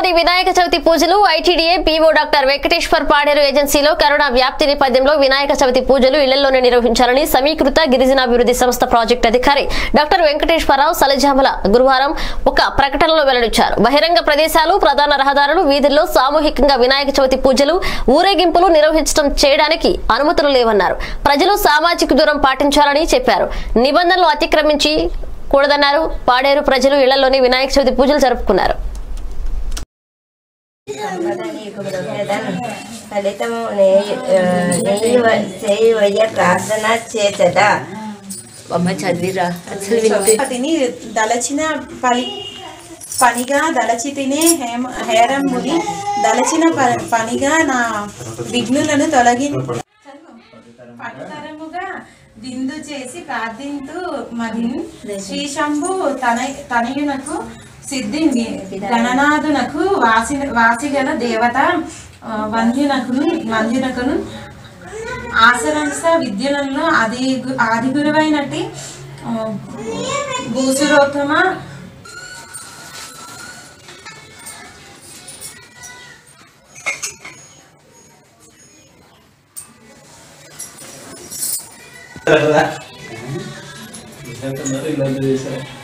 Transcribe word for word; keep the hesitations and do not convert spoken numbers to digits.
ఇళ్లలోని వినాయక చవితి పూజలు ITDA PO doctor Venkateshwar Paderu ఏజెన్సీలో corona వ్యాప్తి నేపథ్యంలో వినాయక చవితి పూజలు ఇళ్లలోనే నిర్వహించాలని సమీకృత గిరిజనాభివృద్ధి సంస్థ ప్రాజెక్టు అధికారి డాక్టర్ వెంకటేశ్వరరావు సలజామల గురువారం ఒక ప్రకటనలో వెల్లడించారు. బహిరంగ ప్రదేశాలు, ప్రధాన రహదారులు, వీధుల్లో సామూహికంగా వినాయక చవితి పూజలు, ఊరేగింపులు నిర్వహించడం చేయడానికి అనుమతులు లేవన్నారు. ప్రజలు సామాజిక దూరం పాటించాలని చెప్పారు. నిబంధనలు అతిక్రమించి కూడదన్నారు. పాడేరు ప్రజలు ఇళ్లలోని వినాయక చవితి పూజలు జరుపుకున్నారు. ప్రార్థన చేతదా అమ్మ చదివిరా తిని దలచిన పలి పనిగా దలచి తినే హేమ హేరమ్ముని దలచిన పనిగా నా విఘ్నులను తొలగి పట్టుతరముగా విందు చేసి ప్రార్థింతు మదిన్ శ్రీ శంభు తన తనయునకు సిద్ధింది గణనాథునకు వాసి వాసిగల దేవత వంద్యునకు వంద్యునకును ఆసరంస విద్యలలో ఆది ఆది గురువైనటి భూసురోత్తమ ఇలా చేశారు.